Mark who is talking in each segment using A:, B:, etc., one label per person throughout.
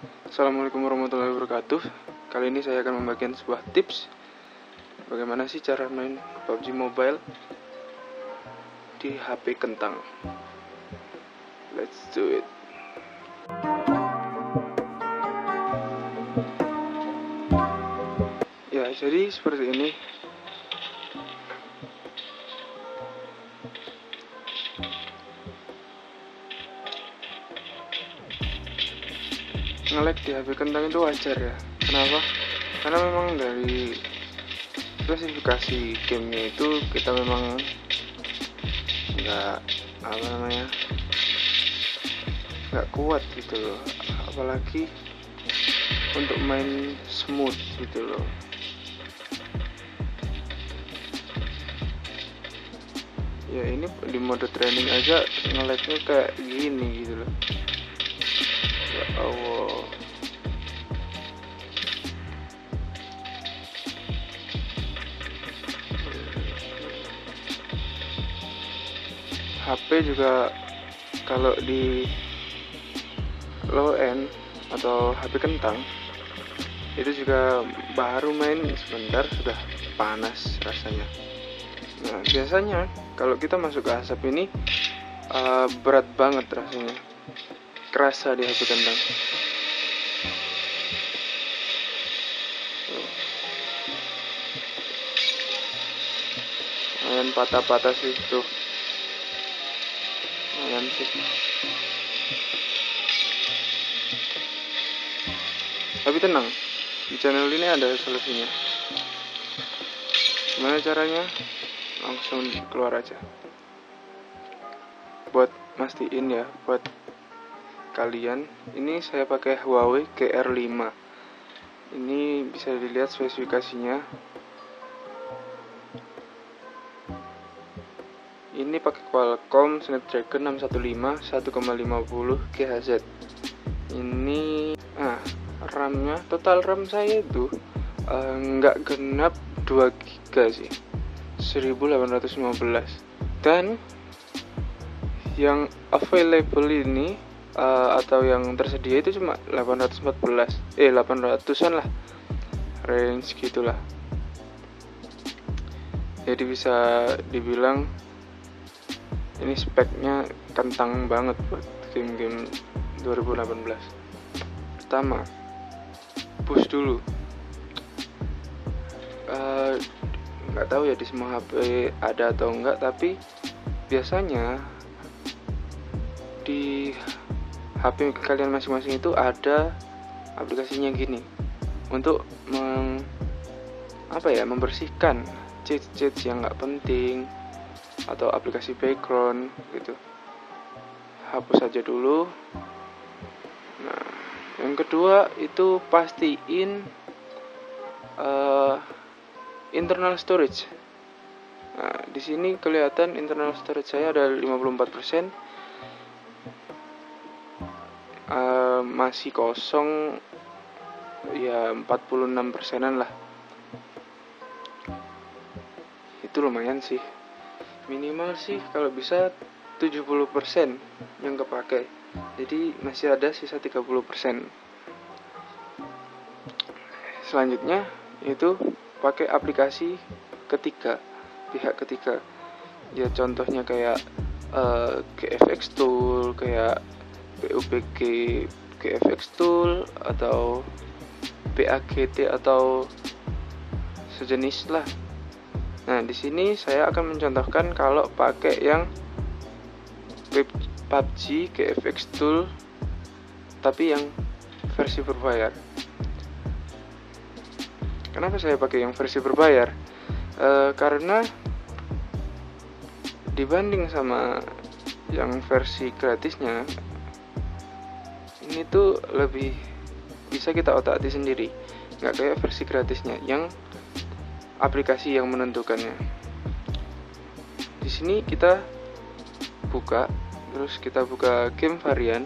A: Assalamualaikum warahmatullahi wabarakatuh. Kali ini saya akan membagikan sebuah tips bagaimana sih cara main PUBG Mobile di HP kentang. Let's do it. Ya, jadi seperti ini. Nge-lag di HP kentang itu wajar ya. Kenapa? Karena memang dari spesifikasi gamenya itu kita memang nggak nggak kuat gitu loh, apalagi untuk main smooth gitu loh. Ya ini di mode training aja nge-lagnya kayak gini gitu loh. Ya Allah. HP juga kalau di low end atau HP kentang itu juga baru main sebentar sudah panas rasanya. Nah, biasanya kalau kita masuk ke asap ini berat banget rasanya, kerasa di HP kentang. Lumayan patah-patah sih tuh. Lumayan sih. Tapi tenang, di channel ini ada solusinya. Gimana caranya? Langsung keluar aja. Buat mastiin ya, buat kalian, ini saya pakai Huawei GR5. Ini bisa dilihat spesifikasinya. Ini pakai Qualcomm Snapdragon 615 1,50 GHz. Ini RAM-nya, total RAM saya itu nggak genap 2 GB sih, 1815. Dan yang available ini atau yang tersedia itu cuma 800-an lah, range gitulah. Jadi bisa dibilang ini speknya kentang banget buat game-game 2018. Pertama, push dulu. Nggak tahu ya di semua HP ada atau enggak, tapi biasanya di HP kalian masing-masing itu ada aplikasinya gini untuk membersihkan cheat yang nggak penting atau aplikasi background gitu. Hapus aja dulu. Nah, yang kedua itu pastiin internal storage. Nah, di sini kelihatan internal storage saya ada 54%. Masih kosong ya 46%-an lah. Itu lumayan sih. Minimal sih kalau bisa 70% yang kepake. Jadi masih ada sisa 30%. Selanjutnya itu pakai aplikasi ketiga, pihak ketiga. Ya contohnya kayak GFX Tool, kayak PUBG GFX Tool atau PAGT atau sejenis lah. Nah, di sini saya akan mencontohkan kalau pakai yang PUBG GFX Tool tapi yang versi berbayar. Kenapa saya pakai yang versi berbayar? Karena dibanding sama yang versi gratisnya, ini tuh lebih bisa kita otak-atik sendiri, nggak kayak versi gratisnya yang aplikasi yang menentukannya. Di sini kita buka, terus kita buka game varian,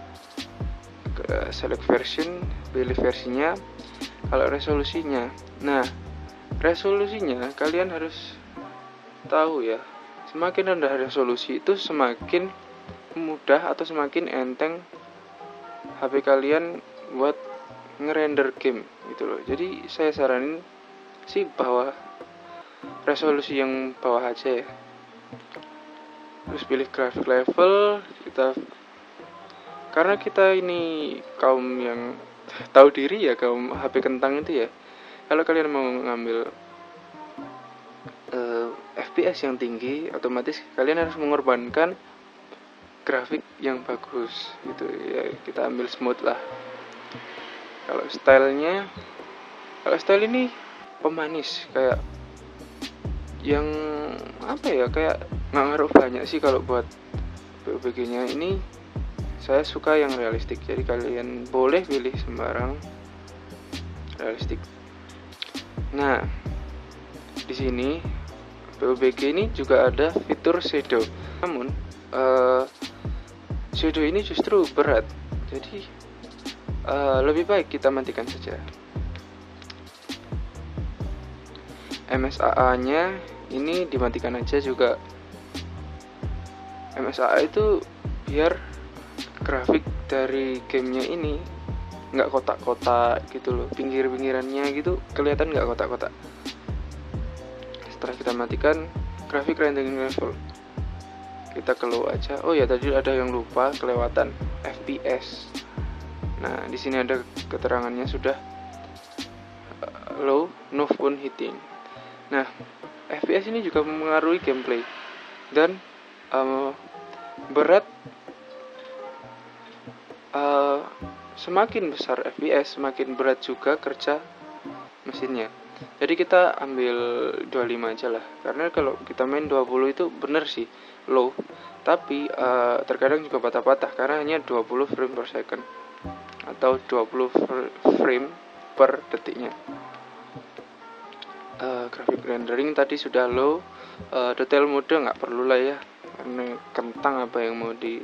A: select version, pilih versinya. Kalau resolusinya, nah resolusinya kalian harus tahu ya, semakin rendah resolusi itu semakin mudah atau semakin enteng HP kalian buat ngerender game gitu loh. Jadi saya saranin sih bahwa resolusi yang bawah aja ya. Terus pilih graphic level, karena kita ini kaum yang tahu diri ya, kaum HP kentang itu ya. Kalau kalian mau ngambil FPS yang tinggi, otomatis kalian harus mengorbankan grafik yang bagus gitu ya. Kita ambil smooth lah. Kalau style ini pemanis, kayak yang apa ya, kayak nggak ngaruh banyak sih kalau buat PUBG nya ini. Saya suka yang realistik, jadi kalian boleh pilih sembarang realistik. Nah, di sini PUBG ini juga ada fitur shadow. Namun shadow ini justru berat, jadi lebih baik kita matikan saja. MSAA nya ini dimatikan aja juga. MSAA itu biar grafik dari gamenya ini nggak kotak-kotak gitu loh, pinggir-pinggirannya gitu kelihatan nggak kotak-kotak. Setelah kita matikan grafik rendering level, kita keluar aja. Oh ya, tadi ada yang lupa kelewatan, FPS. Nah, di sini ada keterangannya sudah low, no phone hitting. Nah, FPS ini juga mempengaruhi gameplay dan berat. Semakin besar FPS, semakin berat juga kerja mesinnya. Jadi kita ambil 25 aja lah, karena kalau kita main 20 itu bener sih low, tapi terkadang juga patah-patah karena hanya 20 frame per second atau 20 frame per detiknya. Graphic rendering tadi sudah low. Detail mode nggak perlu lah ya, karena kentang apa yang mau di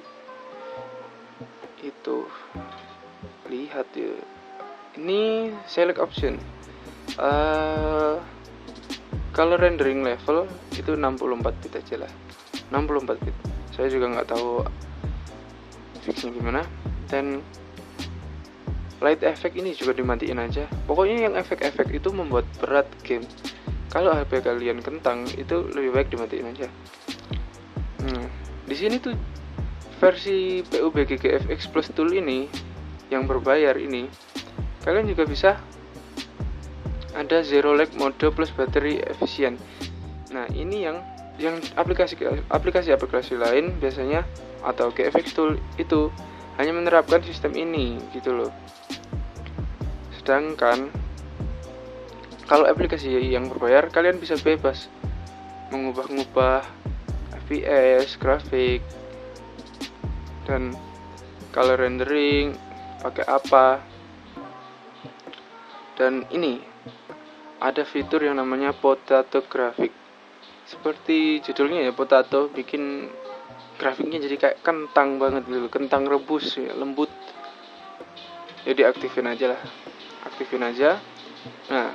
A: itu lihat ya. Ini select option. Kalau rendering level itu 64 bit aja lah, 64 bit. Saya juga nggak tahu fixnya gimana. Dan light effect ini juga dimatiin aja. Pokoknya yang efek-efek itu membuat berat game. Kalau HP kalian kentang itu lebih baik dimatiin aja. Di sini tuh versi PUBG GFX Plus Tool ini yang berbayar ini, kalian juga bisa ada zero lag mode plus battery efisien. Nah, ini yang aplikasi lain biasanya atau GFX Tool itu hanya menerapkan sistem ini gitu loh. Sedangkan kalau aplikasi yang berbayar, kalian bisa bebas mengubah-ubah FPS, grafik, dan color rendering pakai apa. Dan ini ada fitur yang namanya potato graphic. Seperti judulnya ya, potato, bikin grafiknya jadi kayak kentang banget gitu, kentang rebus ya, lembut. Jadi aktifin aja lah, aktifin aja. Nah,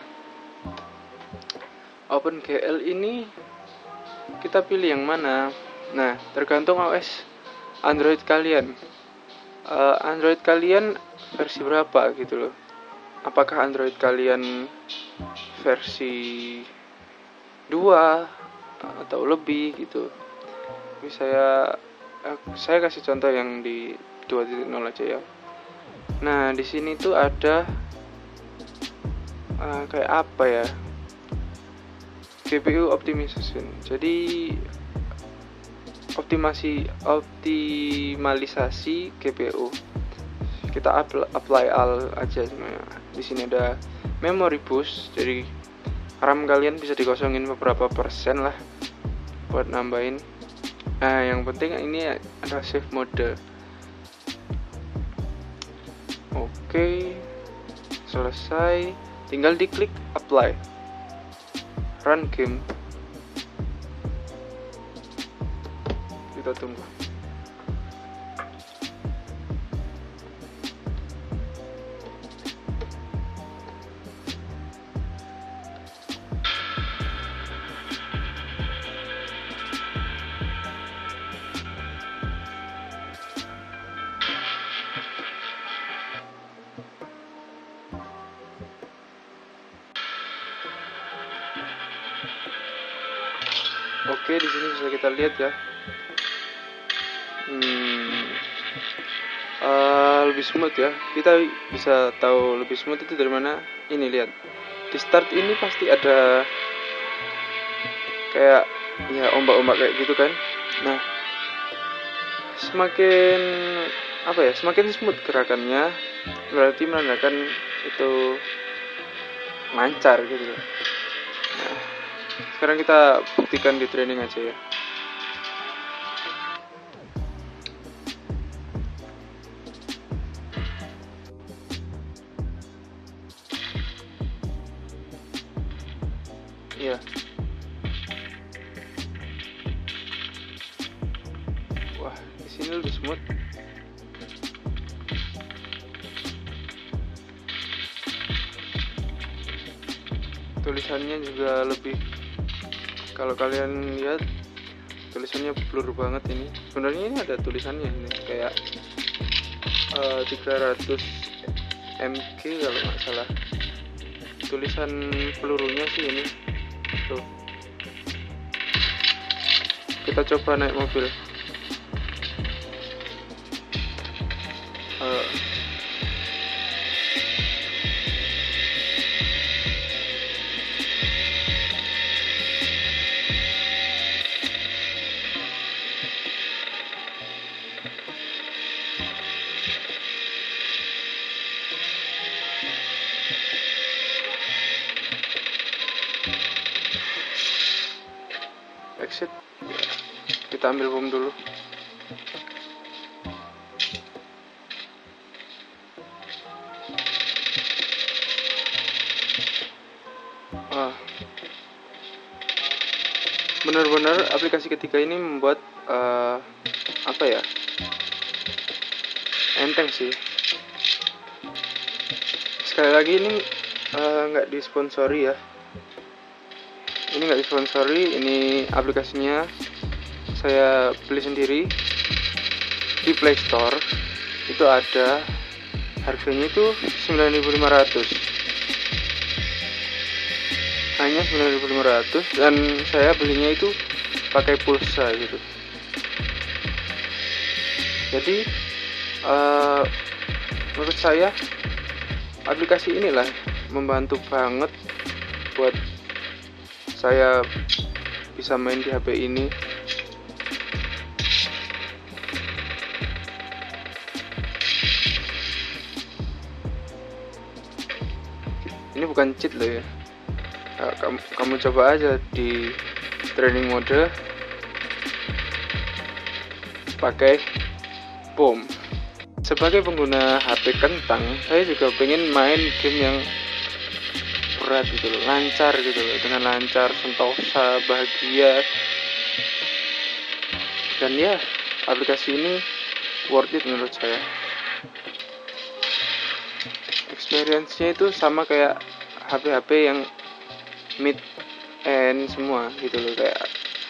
A: OpenGL ini kita pilih yang mana. Nah, tergantung OS Android kalian. Android kalian versi berapa gitu loh. Apakah Android kalian versi 2 atau lebih gitu. Saya kasih contoh yang di 2.0 aja ya. Nah, di sini tuh ada kayak apa ya? GPU optimization. Jadi optimalisasi GPU. Kita apply all aja semuanya. Di sini ada memory boost. Jadi RAM kalian bisa dikosongin beberapa persen lah buat nambahin. Nah, yang penting ini ada save mode. Oke, selesai. Tinggal diklik apply. Run game. Kita tunggu. Oke, di sini bisa kita lihat ya. Lebih smooth ya. Kita bisa tahu lebih smooth itu dari mana. Ini lihat. Di start ini pasti ada kayak ya ombak-ombak kayak gitu kan. Nah, semakin semakin smooth gerakannya, berarti menandakan itu lancar gitu. Nah, sekarang kita buktikan di training aja ya. Iya. Wah, di sini lebih smooth. Tulisannya juga lebih, kalau kalian lihat tulisannya blur banget ini. Sebenarnya ini ada tulisannya ini kayak 300 mg kalau nggak salah. Tulisan pelurunya sih ini. Tuh. Kita coba naik mobil. Exit. Kita ambil bom dulu. Benar-benar aplikasi ketiga ini membuat enteng sih. Sekali lagi ini nggak disponsori ya. Ini nggak disponsori, ini aplikasinya saya beli sendiri di Play Store. Itu ada, harganya itu 9.500, hanya 9.500, dan saya belinya itu pakai pulsa gitu. Jadi menurut saya aplikasi inilah membantu banget buat saya bisa main di HP ini. Ini bukan cheat loh ya. Kamu coba aja di training mode pakai bom. Sebagai pengguna HP kentang, saya juga pengen main game yang berat gitu loh, lancar gitu loh, dengan lancar, sentosa, bahagia. Dan ya, aplikasi ini worth it menurut saya. Experience-nya itu sama kayak HP-HP yang mid end semua gitu loh, kayak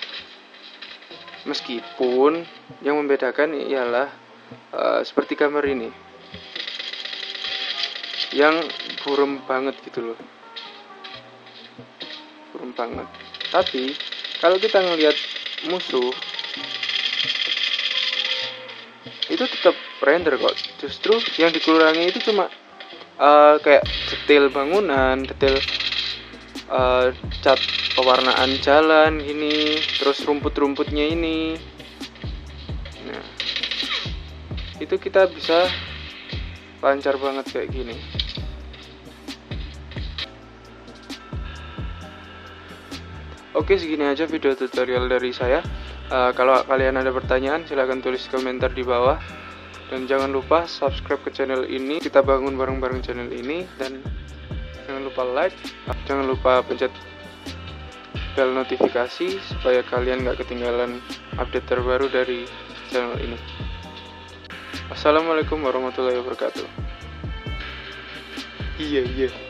A: meskipun yang membedakan ialah seperti gambar ini yang buram banget gitu loh, buram banget. Tapi kalau kita ngelihat musuh itu tetap render kok. Justru yang dikurangi itu cuma kayak detail bangunan, detail cat pewarnaan jalan ini, terus rumput-rumputnya ini. Nah, itu kita bisa lancar banget kayak gini. Oke, segini aja video tutorial dari saya. Kalau kalian ada pertanyaan, silahkan tulis komentar di bawah. Dan jangan lupa subscribe ke channel ini. Kita bangun bareng-bareng channel ini. Dan jangan lupa like, jangan lupa pencet bel notifikasi supaya kalian gak ketinggalan update terbaru dari channel ini. Assalamualaikum warahmatullahi wabarakatuh. Iya.